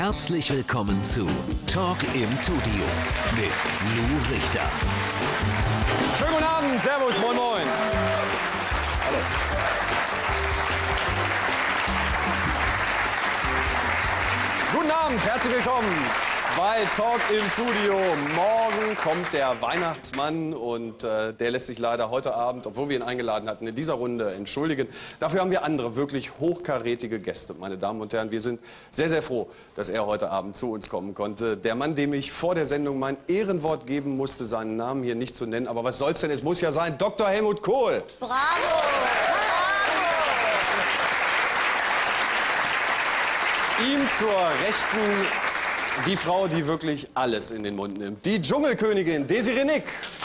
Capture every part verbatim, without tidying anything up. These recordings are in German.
Herzlich willkommen zu Talk im Studio mit Lou Richter. Schönen guten Abend, Servus, moin moin. Hallo. Guten Abend, herzlich willkommen bei Talk im Studio. Morgen kommt der Weihnachtsmann und äh, der lässt sich leider heute Abend, obwohl wir ihn eingeladen hatten, in dieser Runde entschuldigen. Dafür haben wir andere, wirklich hochkarätige Gäste, meine Damen und Herren. Wir sind sehr, sehr froh, dass er heute Abend zu uns kommen konnte. Der Mann, dem ich vor der Sendung mein Ehrenwort geben musste, seinen Namen hier nicht zu nennen. Aber was soll's denn, es muss ja sein, Doktor Helmut Kohl. Bravo! Ihm zur Rechten die Frau, die wirklich alles in den Mund nimmt. Die Dschungelkönigin Desiree Nick.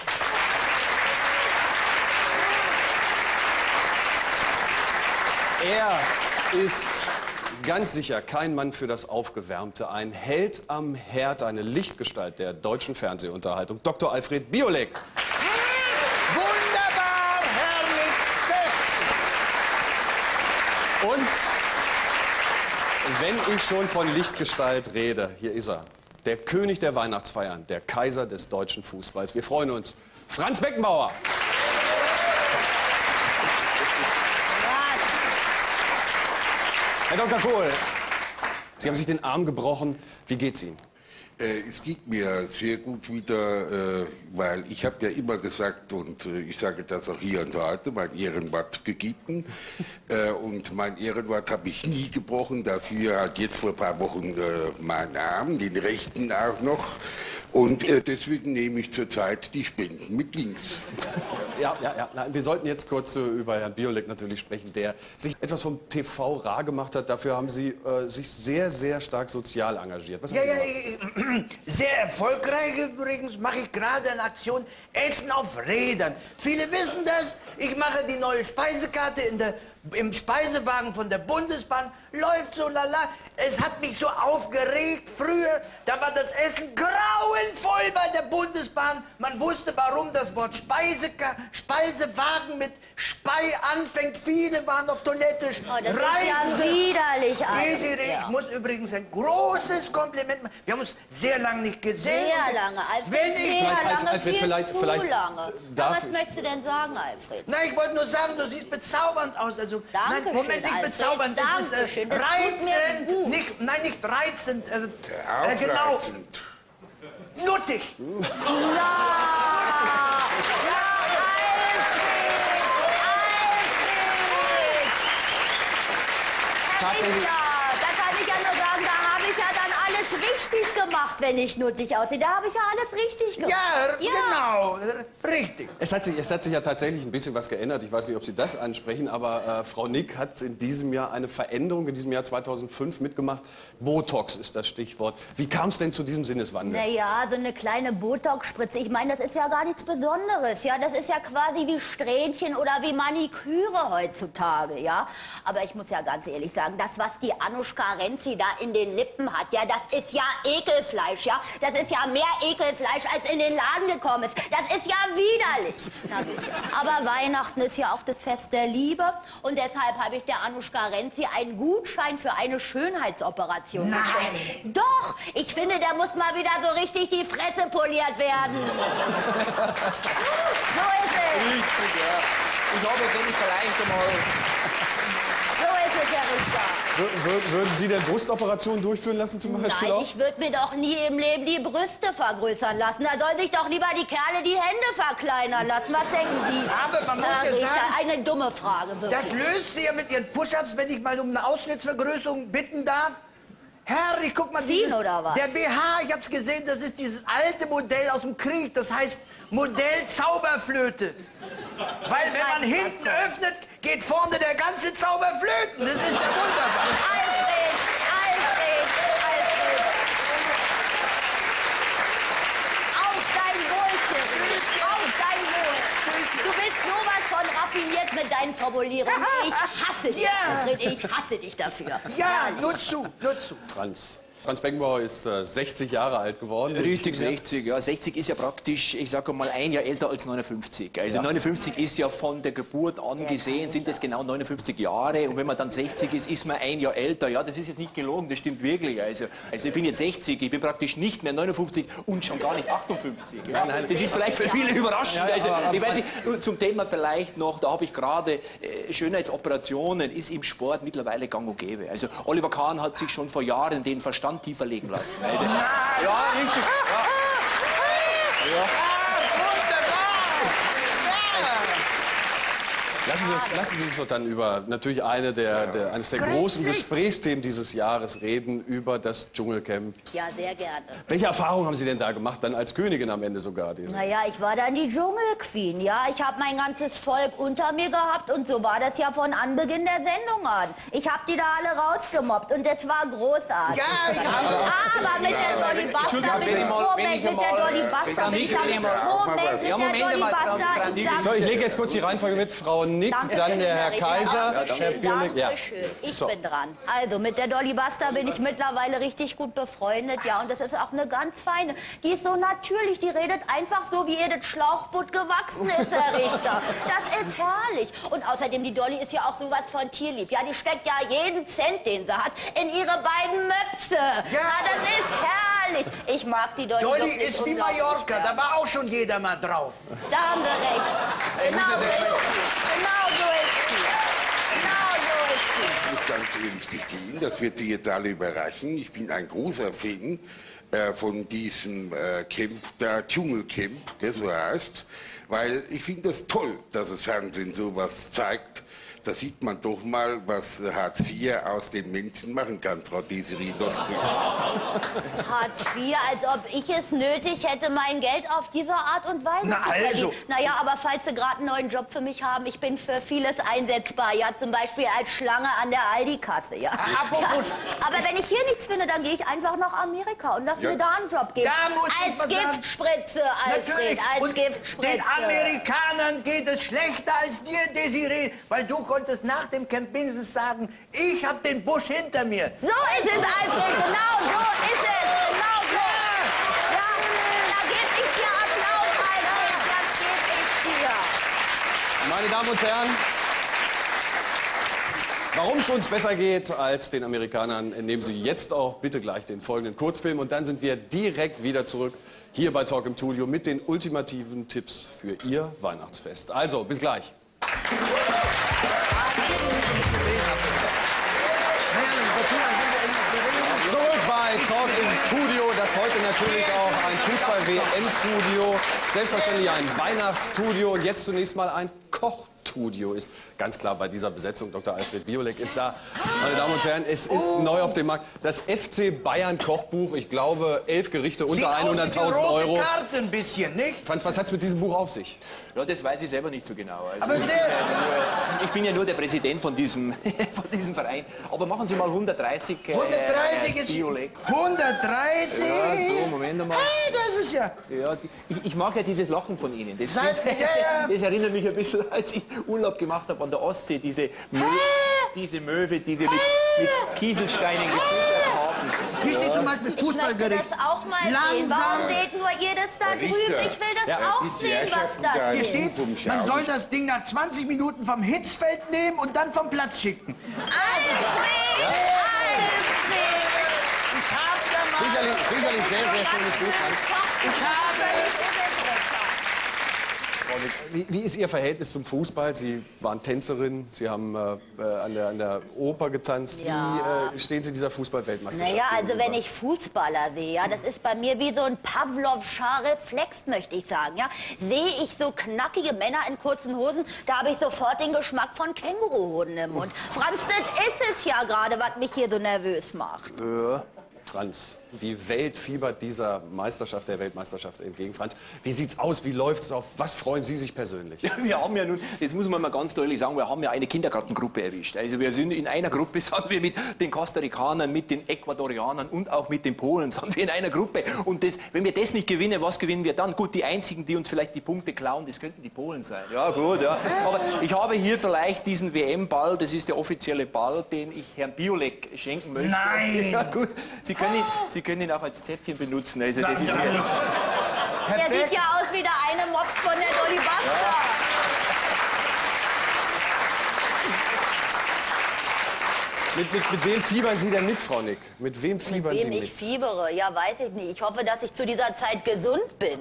Er ist ganz sicher kein Mann für das Aufgewärmte. Ein Held am Herd, eine Lichtgestalt der deutschen Fernsehunterhaltung. Doktor Alfred Biolek. Wunderbar, herrlich. Und wenn ich schon von Lichtgestalt rede, hier ist er. Der König der Weihnachtsfeiern, der Kaiser des deutschen Fußballs. Wir freuen uns. Franz Beckenbauer. Herr Doktor Kohl, Sie haben sich den Arm gebrochen. Wie geht's Ihnen? Äh, es geht mir sehr gut wieder, äh, weil ich habe ja immer gesagt, und äh, ich sage das auch hier und heute, mein Ehrenwort gegeben. äh, und mein Ehrenwort habe ich nie gebrochen. Dafür hat jetzt vor ein paar Wochen äh, meinen Arm, den rechten auch noch. Und äh, deswegen nehme ich zurzeit die Spenden mit links. Ja, ja, ja. Nein, wir sollten jetzt kurz äh, über Herrn Biolek natürlich sprechen, der sich etwas vom T V rar gemacht hat. Dafür haben Sie äh, sich sehr, sehr stark sozial engagiert. Was Ja, haben ja, Sie gemacht? ich- sehr erfolgreich übrigens mache ich gerade eine Aktion Essen auf Rädern. Viele wissen das. Ich mache die neue Speisekarte in der, im Speisewagen von der Bundesbahn. Läuft so lala. Es hat mich so aufgeregt. Früher, da war das Essen grauenvoll bei der Bundesbahn. Man wusste, warum das Wort Speiseka Speisewagen mit Spei anfängt. Viele waren auf Toilette. Oh, das ist ja widerlich alles. Desiree, Ja. ich muss übrigens ein großes Kompliment machen. Wir haben uns sehr lange nicht gesehen. Sehr lange, Alfred. Wenn ich- sehr Vielleicht, lange, Alfred, viel vielleicht- zu vielleicht lange. darf Na, was ich- möchtest du denn sagen, Alfred? Na, ich wollte nur sagen, du siehst bezaubernd aus. Also, Dankeschön, nein, Moment, nicht Alfred, bezaubernd, das ist Dankeschön, äh, das tut mir reizend. gut. Nicht, nein, nicht reizend. Äh, äh, genau, Aufreizend. nuttig. Na, na, Alfred, Alfred. Herr Richter, da kann ich ja nur sagen, da habe ich ja dann alles richtig gemacht, wenn ich nuttig aussehe. Da habe ich ja alles richtig gemacht. Ja, Ja. genau, äh, richtig. Es hat, sich, es hat sich ja tatsächlich ein bisschen was geändert. Ich weiß nicht, ob Sie das ansprechen, aber äh, Frau Nick hat in diesem Jahr eine Veränderung, in diesem Jahr zweitausendfünf mitgemacht. Botox ist das Stichwort. Wie kam es denn zu diesem Sinneswandel? Naja, so eine kleine Botox-Spritze. Ich meine, das ist ja gar nichts Besonderes. Ja, das ist ja quasi wie Strähnchen oder wie Maniküre heutzutage. Ja, aber ich muss ja ganz ehrlich sagen, das, was die Anushka Renzi da in den Lippen hat, ja, das ist ja Ekelfleisch. Ja, das ist ja mehr Ekelfleisch, als in den Laden gekommen ist. Das ist ja widerlich. Na gut. Aber Weihnachten ist ja auch das Fest der Liebe und deshalb habe ich der Anushka Renzi einen Gutschein für eine Schönheitsoperation Nein. geschenkt. Doch, ich finde, der muss mal wieder so richtig die Fresse poliert werden. So ist es. Richtig, ja. Ich habe wenn ich vielleicht einmal. So ist es, Herr Richter. Wür- wür- Würden Sie denn Brustoperationen durchführen lassen zum Beispiel Nein, auch? ich würde mir doch nie im Leben die Brüste vergrößern lassen. Da sollen sich doch lieber die Kerle die Hände verkleinern lassen. Was denken Sie? Aber man muss Herr ja Richter, sagen, eine dumme Frage, wirklich. das löst sie ja mit ihren Push-Ups, wenn ich mal um eine Ausschnittsvergrößerung bitten darf. Herr, ich guck mal, Ziehen dieses, oder was? der B H, ich hab's gesehen, das ist dieses alte Modell aus dem Krieg. Das heißt Modell Zauberflöte. Weil wenn man hinten öffnet, geht vorne der ganze Zauber flöten. Das ist ja wunderbar. Alfred, Alfred, Alfred. Auf dein Wohlchen. Auf dein Wohl. Du bist sowas von raffiniert mit deinen Formulierungen. Ich hasse dich, Ja. Alfred. Ich hasse dich dafür. Ja, Ehrlich. nur zu, nur zu. Franz, Franz Beckenbauer ist äh, sechzig Jahre alt geworden. Richtig, sechzig. Ja, sechzig ist ja praktisch, ich sage mal, ein Jahr älter als neunundfünfzig. Also ja. neunundfünfzig ist ja von der Geburt an gesehen, sind jetzt genau neunundfünfzig Jahre. Und wenn man dann sechzig ist, ist man ein Jahr älter. Ja, das ist jetzt nicht gelogen, das stimmt wirklich. Also, also ich bin jetzt sechzig, ich bin praktisch nicht mehr neunundfünfzig und schon gar nicht achtundfünfzig. Ja. Das ist vielleicht für viele überraschend. Also, ich weiß nicht, nur zum Thema vielleicht noch, da habe ich gerade äh, Schönheitsoperationen, ist im Sport mittlerweile gang und gäbe. Also Oliver Kahn hat sich schon vor Jahren den Verstand tiefer legen lassen. Also, ja, richtig. Ja. Ja. Lassen Sie, uns, lassen Sie uns doch dann über natürlich eine der, der, eines der großen Gesprächsthemen dieses Jahres reden, über das Dschungelcamp. Ja, sehr gerne. Welche Erfahrungen haben Sie denn da gemacht, dann als Königin am Ende sogar? Diese? Naja, ich war dann die Dschungelqueen, ja. Ich habe mein ganzes Volk unter mir gehabt und so war das ja von Anbeginn der Sendung an. Ich habe die da alle rausgemobbt und das war großartig. Ja, ich aber mit der Dolly Buster, mit, Moment, mit der Dolly Buster, mit der Dolly Buster. So, ich lege jetzt kurz die Reihenfolge mit. Frau Nick, Danke dann der Herr schön, Kaiser, ja, Herr Bierling. Ja. Dankeschön. Ich So. bin dran. Also mit der Dolly Buster bin ich mittlerweile richtig gut befreundet, ja, und das ist auch eine ganz feine. Die ist so natürlich, die redet einfach so, wie ihr das Schlauchboot gewachsen ist, Herr Richter. Das ist herrlich. Und außerdem, die Dolly ist ja auch sowas von tierlieb. Ja, die steckt ja jeden Cent, den sie hat, in ihre beiden Möpse. Ja, ja, das ist herrlich. Ich mag die Dolly. Dolly wirklich ist wie unglaublich Mallorca, gern. da war auch schon jeder mal drauf. Da haben Sie recht. Genau so ist sie. Genau so ist sie. Genau so ist sie. Ich muss ganz ehrlich gestehen, das wird Sie jetzt alle überraschen. Ich bin ein großer Fan äh, von diesem äh, Camp, der Dschungelcamp, das so heißt, weil ich finde das toll, dass das Fernsehen sowas zeigt. Da sieht man doch mal, was Hartz vier aus den Menschen machen kann, Frau Desiree Nosbusch. Hartz vier, als ob ich es nötig hätte, mein Geld auf diese Art und Weise Na zu verdienen. also. Naja, aber falls Sie gerade einen neuen Job für mich haben, ich bin für vieles einsetzbar. Ja, zum Beispiel als Schlange an der Aldi-Kasse. Ja. Apropos. Ja. Aber wenn ich hier nichts finde, dann gehe ich einfach nach Amerika und lass Ja. mir da einen Job geben. Da muss ich als was sagen. Giftspritze, Alfred, Natürlich. als Und Giftspritze. den Amerikanern geht es schlechter als dir, Desiree, weil du konntest nach dem Camp mindestens sagen, ich habe den Busch hinter mir. So ist es, Alfred, genau so ist es, genau so. Ja, da gebe ich dir Applaus, Alfred, das gebe ich dir. Meine Damen und Herren, warum es uns besser geht als den Amerikanern, nehmen Sie jetzt auch bitte gleich den folgenden Kurzfilm und dann sind wir direkt wieder zurück hier bei Talk im Studio mit den ultimativen Tipps für Ihr Weihnachtsfest. Also, bis gleich. Zurück bei Talk im Studio, das heute natürlich auch ein Fußball-W M-Studio, selbstverständlich ein Weihnachtsstudio und jetzt zunächst mal ein Kochstudio ist. Ganz klar bei dieser Besetzung, Doktor Alfred Biolek ist da. Meine Damen und Herren, es ist Oh. neu auf dem Markt. Das F C Bayern Kochbuch, ich glaube elf Gerichte Sieht unter aus wie die hunderttausend rote Euro. Karte ein bisschen, nicht? Franz, was hat es mit diesem Buch auf sich? Ja, das weiß ich selber nicht so genau. Also Aber ich, bin sehr- ja nur, ich bin ja nur der Präsident von diesem, von diesem Verein. Aber machen Sie mal hundertdreißig. Äh, hundertdreißig ist... Biolek. hundertdreißig? Ja, so, Moment einmal. Hey, das ist ja... Ja, die, ich, ich mag ja dieses Lachen von Ihnen. Das, Seit- ja, ja. das erinnert mich ein bisschen, als ich Urlaub gemacht habe an der Ostsee. Diese, Mö diese Möwe, die wir mit, mit Kieselsteinen gefüttert haben. Hier steht zum Beispiel Ich möchte Fußballgericht. das auch mal sehen. Warum seht nur ihr das da drüben? Richter. Ich will das Ja, auch die sehen, was Herrschaften das da Hier ist. steht, Vom man Schauen. soll das Ding nach zwanzig Minuten vom Hitzfeld nehmen und dann vom Platz schicken. Alfred! Alfred! Ich hab's ja mal... Sicherlich, sicherlich sehr, sehr schönes Buch, Franz. Ich habe... Wie, wie ist Ihr Verhältnis zum Fußball? Sie waren Tänzerin, Sie haben äh, äh, an, der, an der Oper getanzt. Ja. Wie äh, stehen Sie in dieser Fußballweltmeisterschaft? Naja, also gegenüber? wenn ich Fußballer sehe, ja, das ist bei mir wie so ein Pavlovscher Reflex, möchte ich sagen. Ja. Sehe ich so knackige Männer in kurzen Hosen, da habe ich sofort den Geschmack von Känguruhoden im Mund. Franz, das ist es ja gerade, was mich hier so nervös macht. Franz, Die Welt fiebert dieser Meisterschaft, der Weltmeisterschaft entgegen. Franz, wie sieht's aus? Wie läuft's? Auf was freuen Sie sich persönlich? Ja, wir haben ja nun, das muss man mal ganz deutlich sagen, wir haben ja eine Kindergartengruppe erwischt. Also wir sind in einer Gruppe, sind wir mit den Costa Ricanern, mit den Ecuadorianern und auch mit den Polen, sind wir in einer Gruppe. Und das, wenn wir das nicht gewinnen, was gewinnen wir dann? Gut, die einzigen, die uns vielleicht die Punkte klauen, das könnten die Polen sein. Ja, gut, ja. Aber ich habe hier vielleicht diesen W M-Ball, das ist der offizielle Ball, den ich Herrn Biolek schenken möchte. Nein! Ja, gut. Sie können, ihn, Sie können ihn auch als Zäpfchen benutzen. Also, das ist mir Der sieht ja aus wie der eine Mops von der Dolly Buster. Mit, mit, mit wem fiebern Sie denn mit, Frau Nick? Mit wem fiebern Mit Sie wem mit? ich fiebere? Ja, weiß ich nicht. Ich hoffe, dass ich zu dieser Zeit gesund bin.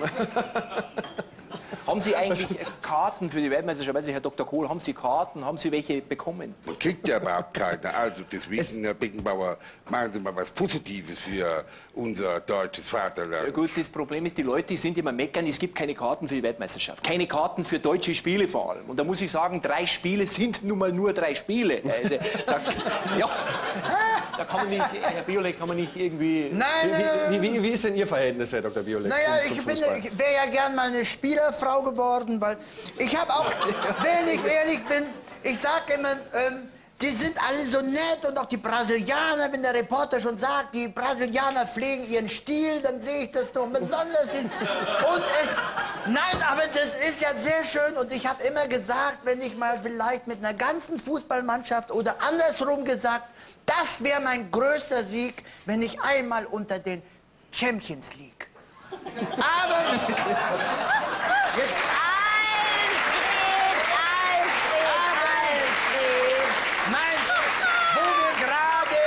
Haben Sie eigentlich Karten für die Weltmeisterschaft? Also, Herr Doktor Kohl, haben Sie Karten? Haben Sie welche bekommen? Man kriegt ja überhaupt keine. Also deswegen, Herr Beckenbauer, machen Sie mal was Positives für unser deutsches Vaterland. Ja gut, das Problem ist, die Leute die sind immer meckern, es gibt keine Karten für die Weltmeisterschaft. Keine Karten für deutsche Spiele vor allem. Und da muss ich sagen, drei Spiele sind nun mal nur drei Spiele. Also, da, ja, da kann man nicht, Herr Biolek, kann man nicht irgendwie... Nein, nein, nein. Wie, wie, wie ist denn Ihr Verhältnis, Herr Doktor Biolek, Naja, zum, zum ich, bin, Fußball? ich wäre ja gern mal eine Spielerfrau geworden, weil ich habe auch, wenn ich ehrlich bin, ich sage immer, ähm, die sind alle so nett und auch die Brasilianer, wenn der Reporter schon sagt, die Brasilianer pflegen ihren Stil, dann sehe ich das doch besonders hin. Und es, nein, aber das ist ja sehr schön und ich habe immer gesagt, wenn ich mal vielleicht mit einer ganzen Fußballmannschaft oder andersrum gesagt, das wäre mein größter Sieg, wenn ich einmal unter den Champions League. Aber jetzt... Alfred, Alfred, Alfred. Nein, wo wir gerade,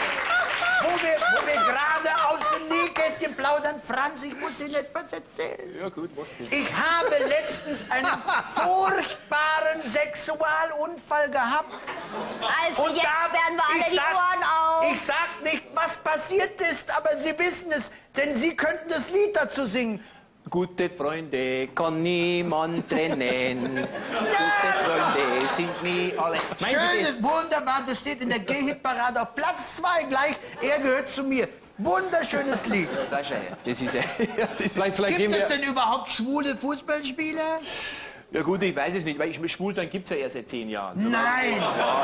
wo wir, wo wir gerade aus dem Nähkästchen plaudern, Franz, ich muss Ihnen etwas erzählen. Ja gut, was denn? Ich habe letztens einen furchtbaren Sexualunfall gehabt. Alfred, jetzt sperren wir alle ich die sag- Ohren auf. Ich sag nicht, was passiert ist, aber Sie wissen es, denn Sie könnten das Lied dazu singen. Gute Freunde kann niemand trennen. Gute Freunde sind nie alle... Meinen Sie Schön, wunderbar, das steht in der G-Hit-Parade auf Platz zwei gleich. Er gehört zu mir. Wunderschönes Lied. das? Das ist ja... Das ist ja, ja, das ist, Vielleicht, vielleicht gehen Gibt es wir... denn überhaupt schwule Fußballspieler? ja gut, ich weiß es nicht, weil ich, schwul sein gibt es ja erst seit zehn Jahren. So, Nein.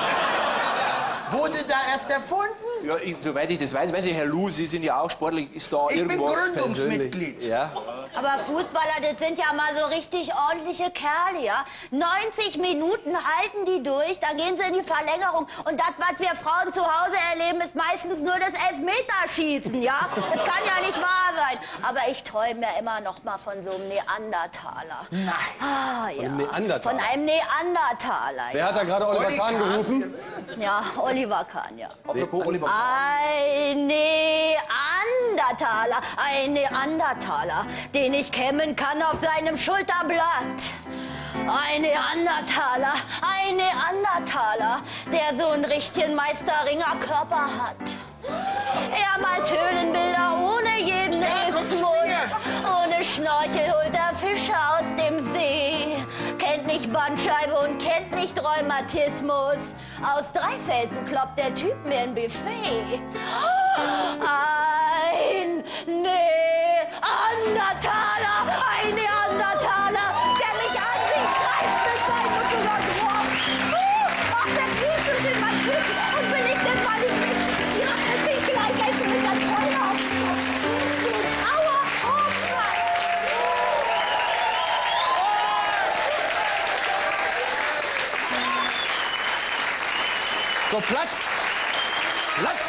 Wurde da erst erfunden? ja, ich, soweit ich das weiß, weiß ich, Herr Lu, Sie sind ja auch sportlich, ist da Ich bin irgendwo... Gründungsmitglied. Ja? Aber Fußballer, das sind ja mal so richtig ordentliche Kerle, ja? neunzig Minuten halten die durch, dann gehen sie in die Verlängerung. Und das, was wir Frauen zu Hause erleben, ist meistens nur das Elfmeterschießen, ja? Das kann ja nicht wahr sein. Aber ich träume ja immer noch mal von so einem Neandertaler. Nein. Ah, ja. einem Neandertaler? Von einem Neandertaler, Wer ja. hat da gerade Oliver Olli Kahn Kahn. gerufen? Ja, Oliver Kahn, ja. Apropos Oliver... Ein Neandertaler, ein Neandertaler, den ich kämmen kann auf seinem Schulterblatt. Ein Neandertaler, ein Neandertaler, der so einen richtigen Meisterringer Körper hat. Er malt Höhlenbilder ohne jeden Ismus. Ohne Schnorchel holt er Fische aus dem See. Kennt nicht Bandscheibe und kennt nicht Rheumatismus. Aus drei Felsen kloppt der Typ mir ein Buffet. Ein Neandertaler, ein Neandertaler, der mich an sich reißt mit seinem Motorrad. Ach, der Typ ist in mein Küchen und will ich denn mal nicht mit? Ja, es ist gleich essen mit das Feuer. Aua, oh, So, Platz! Platz!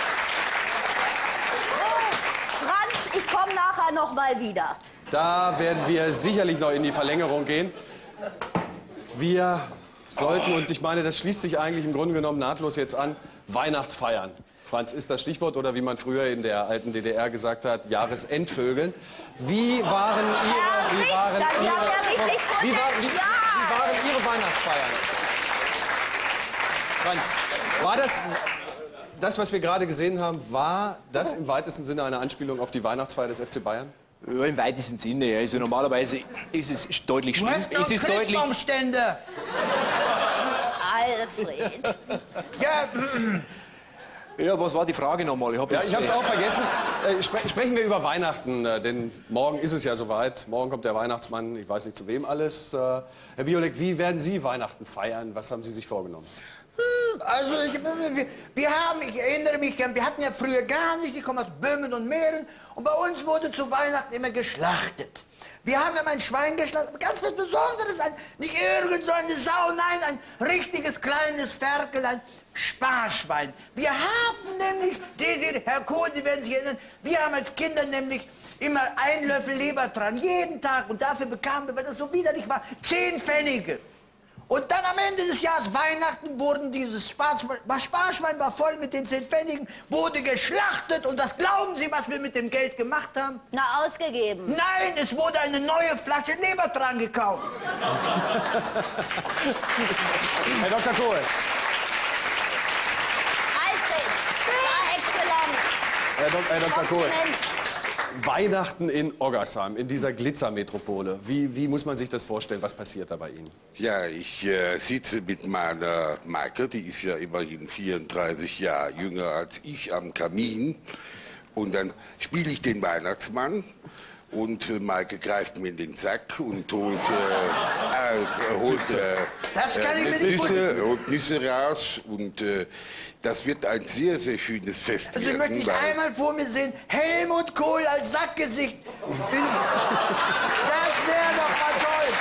Franz, ich komme nachher noch mal wieder. Da werden wir sicherlich noch in die Verlängerung gehen. Wir sollten, und ich meine, das schließt sich eigentlich im Grunde genommen nahtlos jetzt an, Weihnachtsfeiern. Franz, ist das Stichwort oder wie man früher in der alten D D R gesagt hat, Jahresendvögeln. Wie waren Ihre, wie waren Richter, Sie Ihre, haben ja richtig wie, war, wie, protestiert. wie waren Ihre Weihnachtsfeiern? Franz, war das, das, was wir gerade gesehen haben, war das im weitesten Sinne eine Anspielung auf die Weihnachtsfeier des F C Bayern? Ja, im weitesten Sinne. Also normalerweise ist es deutlich Du schlimm. hast noch Es ist deutlich... Christbaumstände. Alfred. Ja, Ja, was war die Frage nochmal? Ich habe Ja, ich habe es auch vergessen. Äh, spre sprechen wir über Weihnachten, äh, denn morgen ist es ja soweit. Morgen kommt der Weihnachtsmann, ich weiß nicht zu wem alles. Äh, Herr Biolek, wie werden Sie Weihnachten feiern? Was haben Sie sich vorgenommen? Hm, also, ich, wir, wir haben, ich erinnere mich, wir hatten ja früher gar nicht, ich komme aus Böhmen und Mähren, und bei uns wurde zu Weihnachten immer geschlachtet. Wir haben ja ein Schwein geschlachtet, ganz was Besonderes, ein, nicht irgend so eine Sau, nein, ein richtiges kleines Ferkel, ein Sparschwein. Wir haben nämlich, die, die, Herr Kohl, Sie werden sich erinnern, wir haben als Kinder nämlich immer einen Löffel Leber dran, jeden Tag, und dafür bekamen wir, weil das so widerlich war, zehn Pfennige. Und dann am Ende des Jahres, Weihnachten, wurden dieses Sparschwein, Sparschwein war voll mit den zehn Pfennigen, wurde geschlachtet. Und was glauben Sie, was wir mit dem Geld gemacht haben? Na, ausgegeben. Nein, es wurde eine neue Flasche Leber dran gekauft. Herr Doktor Kohl. Eisig, par excellence. Herr, Dok Herr Doktor Kohl. Kompliment. Weihnachten in Oggersheim, in dieser Glitzermetropole. Wie, wie muss man sich das vorstellen? Was passiert da bei Ihnen? Ja, ich äh, sitze mit meiner Maike, die ist ja immerhin vierunddreißig Jahre jünger als ich, am Kamin. Und dann spiele ich den Weihnachtsmann. Und äh, Maike greift mir in den Sack und holt, äh, äh, holt äh, Das kann ich mir äh, nicht Nüsse, holt Nüsse raus. Und äh, das wird ein sehr, sehr schönes Fest Also werden. möchte ich weil- einmal vor mir sehen, Helmut Kohl als Sackgesicht. Das wäre doch mal toll.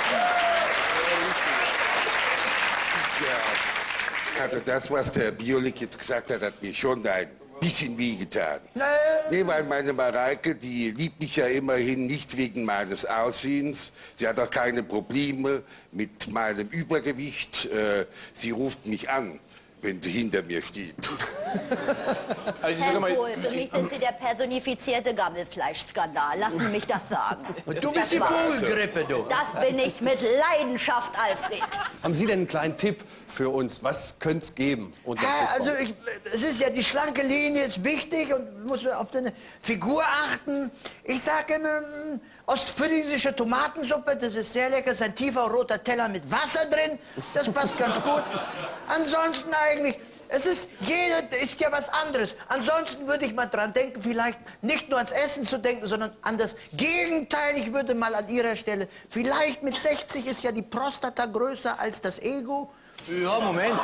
Also das, was der Biolek jetzt gesagt hat, hat mir schon ein bisschen wehgetan. Nee. Nee, weil meine Mareike, die liebt mich ja immerhin nicht wegen meines Aussehens. Sie hat auch keine Probleme mit meinem Übergewicht. Äh, sie ruft mich an, wenn sie hinter mir steht. Also, ich Herr sag mal, Kohl, für mich sind Sie der personifizierte Gammelfleischskandal. Lassen Sie mich das sagen. Und du bist die Das war's. Vogelgrippe, du. Das bin ich mit Leidenschaft, Alfred. Haben Sie denn einen kleinen Tipp für uns? Was könnte es geben unter Ja, Christbaum? also ich, es ist ja, die schlanke Linie ist wichtig und muss auf seine Figur achten. Ich sage immer, mm, ostfriesische Tomatensuppe, das ist sehr lecker, ist ein tiefer roter Teller mit Wasser drin, das passt ganz gut. Ansonsten eigentlich, es ist, jeder ist ja was anderes. Ansonsten würde ich mal dran denken, vielleicht nicht nur ans Essen zu denken, sondern an das Gegenteil. Ich würde mal an Ihrer Stelle, vielleicht mit sechzig ist ja die Prostata größer als das Ego. ja, Moment.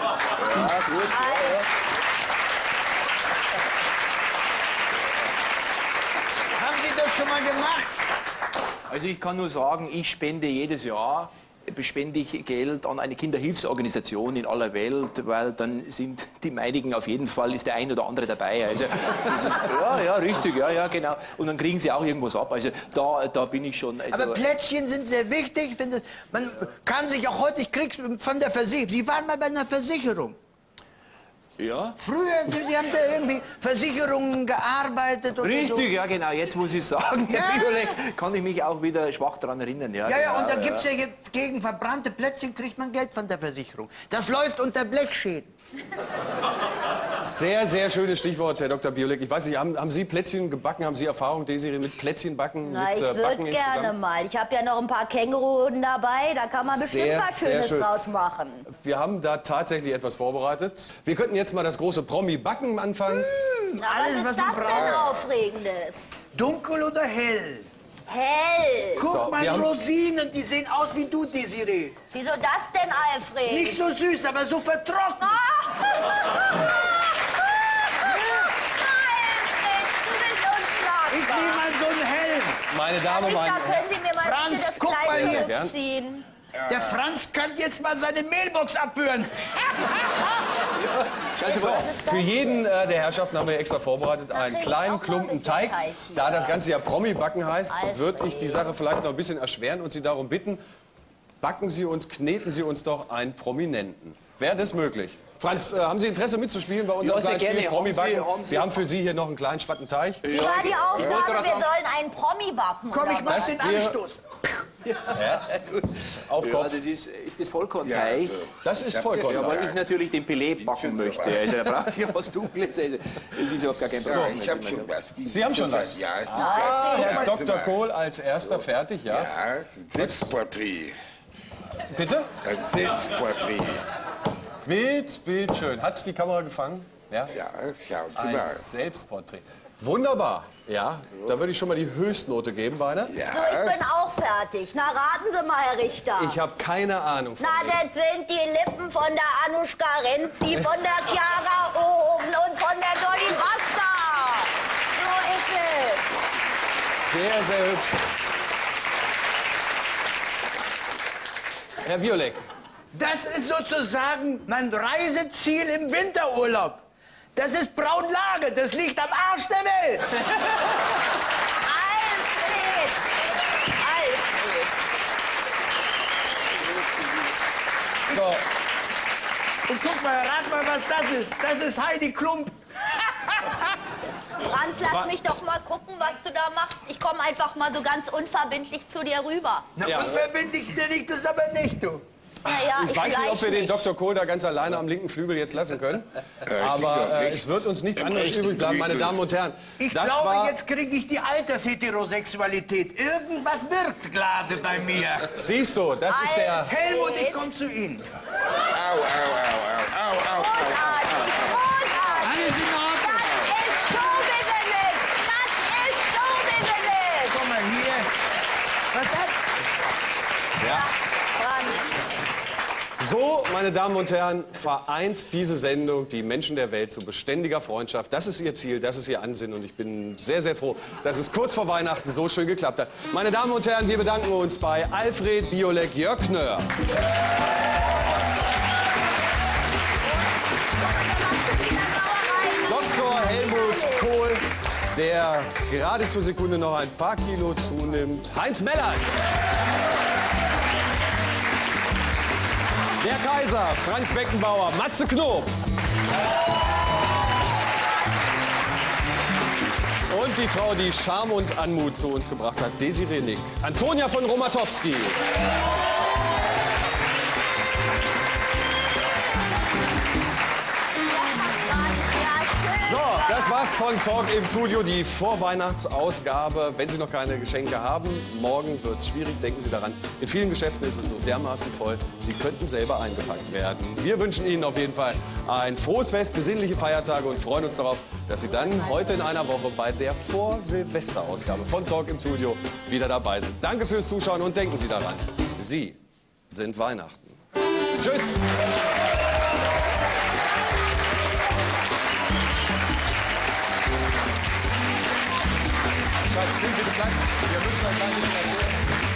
Haben Sie das schon mal gemacht? Also ich kann nur sagen, ich spende jedes Jahr bespende ich Geld an eine Kinderhilfsorganisation in aller Welt, weil dann sind die meinigen auf jeden Fall, ist der ein oder andere dabei. Also, das ist, ja, ja, richtig, ja, ja, genau. Und dann kriegen sie auch irgendwas ab. Also da, da bin ich schon... Also, Aber Plätzchen sind sehr wichtig. Ich finde, man kann sich auch heute, ich krieg's von der Versicherung. Sie waren mal bei einer Versicherung. ja. Früher, Sie, Sie haben da irgendwie Versicherungen gearbeitet oder Richtig, so. ja genau, jetzt muss ich sagen, Ja. Herr Biolek, kann ich mich auch wieder schwach daran erinnern. Ja, Ja, ja, genau, und da gibt's ja jetzt gegen verbrannte Plätzchen kriegt man Geld von der Versicherung. Das läuft unter Blechschäden. Sehr, sehr schönes Stichwort, Herr Doktor Biolek. Ich weiß nicht, haben, haben Sie Plätzchen gebacken? Haben Sie Erfahrung, Desiree, mit Plätzchen backen? Na, mit, ich äh, würde Backen gerne insgesamt? mal. Ich habe ja noch ein paar Känguruhoden dabei. Da kann man bestimmt Sehr, was sehr Schönes schön. draus machen. Wir haben da tatsächlich etwas vorbereitet. Wir könnten jetzt mal das große Promi-Backen anfangen. Na, Alles, was was ist man das denn braucht. Aufregendes? Dunkel oder hell? Hell. Guck So, mal, wir haben- Rosinen, die sehen aus wie du, Desiree. Wieso das denn, Alfred? Nicht so süß, aber so vertrocknet. Ich nehme mal so einen hellen. Meine Damen und Da Herren, können Sie mir mal Franz, bitte das guck mal Kleid hier. zurückziehen. Der Franz kann jetzt mal seine Mailbox abhören. Scheiße, so, so. für jeden äh, der Herrschaften haben wir extra vorbereitet einen krieg ich kleinen auch mal ein Klumpen bisschen Teig. Teig hier. Da das Ganze ja Promi-Backen heißt, Alfred. würde ich die Sache vielleicht noch ein bisschen erschweren und Sie darum bitten, backen Sie uns, kneten Sie uns doch einen Prominenten. Wäre das möglich? Franz, äh, haben Sie Interesse mitzuspielen bei unserem Ja, sehr kleinen Spiel gerne. Promi-Backen? Haben Sie- haben Sie- Wir haben für Sie hier noch einen kleinen Spattenteig. Wie war die Aufgabe? gerade Wir sagen. sollen einen Promi backen. Komm, oder ich mach was? den wäre- Anstoß. Auf Ja, Kopf. das ist, ist das Vollkornteig. Ja, Das ist Ja, Vollkornteig. weil ich natürlich den Pelé backen bin möchte. so weit. Also da brauche ich ja was Dunkles. Also, das ist überhaupt gar kein Ja, Problem. ich habe schon was. Sie haben schon was? Ja, ich bin Ah, fertig. Herr Ja, Doktor mal. Kohl als erster fertig, ja? Ja, ein Selbstporträt. Bitte? Ein Selbstporträt. Bild, Bild, schön. Hat's die Kamera gefangen? Ja? Ja, schauen Sie Ein mal. Selbstporträt. Wunderbar. Ja, da würde ich schon mal die Höchstnote geben, Weiner. So, ich bin auch fertig. Na, raten Sie mal, Herr Richter. Ich habe keine Ahnung von Na, dem. das sind die Lippen von der Anuschka Renzi, von der Chiara Ohofen und von der Dolly Buster. So ist es. Sehr, sehr hübsch. Herr Biolek, Das ist sozusagen mein Reiseziel im Winterurlaub. Das ist Braunlage, das liegt am Arsch der Welt. Alfred! Alfred! so, Und guck mal, rat mal, was das ist. Das ist Heidi Klump. Franz, lass Fra- mich doch mal gucken, was du da machst. Ich komme einfach mal so ganz unverbindlich zu dir rüber. Na, Ja. unverbindlich liegt es aber nicht, du. Naja, ich weiß nicht, ob wir den mich. Doktor Kohl da ganz alleine am linken Flügel jetzt lassen können. Äh, Aber sicher äh, nicht. es wird uns nichts Im anderes rechten übrig bleiben, meine Flügel. Damen und Herren. Ich Das glaube, war, jetzt kriege ich die Altersheterosexualität. Irgendwas wirkt gerade bei mir. siehst du, das ist der... Helmut, ich komme zu Ihnen. Au, au, au, au, au, au, au. Großartig, großartig. Alles in Ordnung. Das ist Showbusiness. Das ist Showbusiness. Komm mal hier. Was hat? Ja. Franz. So, meine Damen und Herren, vereint diese Sendung die Menschen der Welt zu beständiger Freundschaft. Das ist ihr Ziel, das ist ihr Ansinnen und ich bin sehr, sehr froh, dass es kurz vor Weihnachten so schön geklappt hat. Meine Damen und Herren, wir bedanken uns bei Alfred Biolek-Jöckner. Doktor Helmut Kohl, der gerade zur Sekunde noch ein paar Kilo zunimmt. Heinz Mellert. Der Kaiser, Franz Beckenbauer, Matze Knob. Und die Frau, die Charme und Anmut zu uns gebracht hat, Desiree Nick. Antonia von Romatowski. So, das war's von Talk im Studio, die Vorweihnachtsausgabe. Wenn Sie noch keine Geschenke haben, morgen wird's schwierig, denken Sie daran. In vielen Geschäften ist es so dermaßen voll, Sie könnten selber eingepackt werden. Wir wünschen Ihnen auf jeden Fall ein frohes Fest, besinnliche Feiertage und freuen uns darauf, dass Sie dann heute in einer Woche bei der Vor-Silvester-Ausgabe von Talk im Studio wieder dabei sind. Danke fürs Zuschauen und denken Sie daran, Sie sind Weihnachten. Tschüss! Schatz, bitte bleiben. Wir müssen noch ein bisschen erzählen.